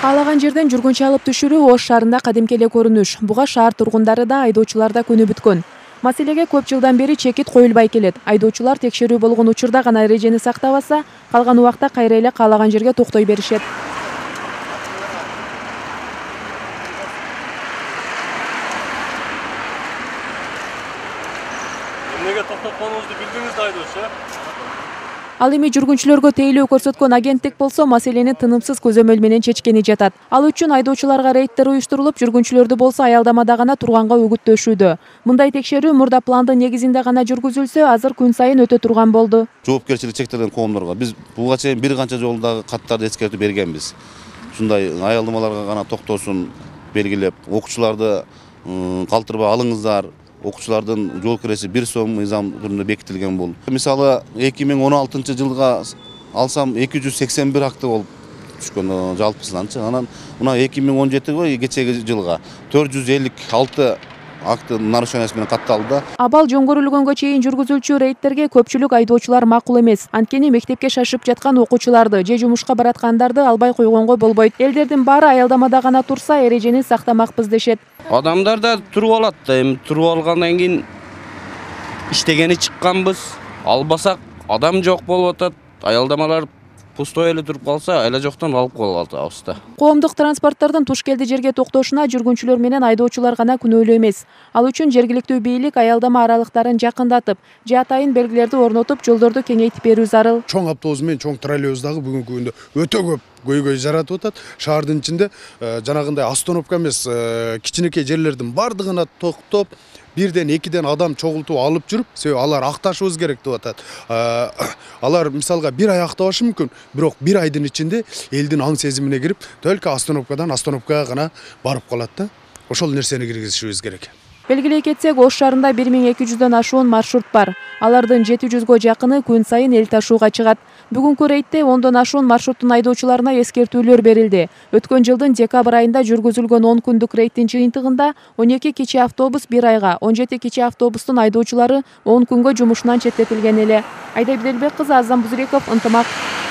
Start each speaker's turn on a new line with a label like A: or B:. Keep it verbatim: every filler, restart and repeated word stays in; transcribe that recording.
A: Каалаган жерден жүргүнчү алып түшүрүү Ош шаарында кадимки эле көрүнүш. Буга шаар тургундары да, айдоочулар да көнүп бүткөн. Маселеге көп жылдан бери чекит коюлбай келет. Айдоочулар текшерүү болгон учурда гана эрежени сактабаса, калган убакта кайра эле каалаган жерге токтой беришет.
B: Эмнеге токтотконуңузду билдиңиз да айдоочу?
A: Ал эми жүргүнчүлөргө тейлөө көрсөткөн агенттик болсо маселени тынымсыз көзөмөл менен чечкени жатат. Ал үчүн айдоочуларга рейдтер уюштурулуп, жүргүнчүлөрдү болсо аялдамада гана турганга үгүттөшүүдө. Мындай текшерүү мурда пландын негизинде гана жүргүзүлсө, азыр күн сайын өтө турган болду.
C: Жоопкерчилиги чектелген коомдорго биз буга чейин бир канча жолу дагы каттарды эскертип бергенбиз. Ушундай аялдамаларга гана токтосун белгилеп, окуучуларды калтырбай алыңыздар. Окуучулардын жол киреси бир сом мыйзам түрүндө бекитилген бул. Мисалы эки миң он алтынчы жылга алсам эки жүз сексен бир акты болуп түшкөн жалпысынанчы. Анан мына эки миң он жетиге кечеги жылга төрт жүз элүү алты акты нарушениясы менен катталды.
A: Абал жоңгөрүлгөнгө чейин жүргүзүлчү рейдтерге көпчүлүк айдоочулар макул эмес. Анткени мектепке шашып жаткан окуучуларды же жумушка бараткандарды албай койгонго болбойт. Элдердин баары аялдамада гана турса, эрежени сактамакпыз дешет.
D: Адамдар да туруп алат да, эми туруп алгандан кийин иштегени чыкканбыз. Албасак адам жок болуп атат. Аялдамалар пустой эле туруп калса, айла жоктон алып калып атабыз да.
A: Коомдук транспорттордун туш келди жерге токтошуна жүргүнчүлөр менен айдоочулар гана күнөөлүү эмес. Ал үчүн жергиликтүү бийлик аялдама аралыктарын жакындатып, же атайын белгилерди орнотуп, жолдорду кеңейтип берүү зарыл.
E: Чоң автобус менен чоң троллейбус дагы бүгүнкү күндө өтө көп көйгөй жаратып атат. Шаардын ичинде жанагындай остановка эмес, кичинекей жерлердин бардыгына токтоп, бирден экиден адам чогултуп алып жүрүп, себеби алар акташыбыз керек деп атат. Алар мисалга бир ай актабашы мүмкүн, бирок бир айдын ичинде элдин аң сезимине кирип, только остановкадан остановкага гана барып калат да. Ошол нерсени киргизишибиз керек.
A: Белгилей кетсек, Ош шаарында бир миң эки жүздөн ашуун маршрут бар. Алардын жети жүзгө жакыны күн сайын эл ташууга чыгат. Бүгүнкү рейдте ондон ашуун маршруттун айдоочуларына эскертүүлөр берилди. Өткөн жылдын декабрь айында жүргүзүлгөн он күндүк рейдтин жыйынтыгында он эки кичи автобус бир айга, он жети кичи автобустун айдоочулары он күнгө жумушунан четтетилген эле. Айда Беделбек кызы, Азам Бузреков, Ынтымак.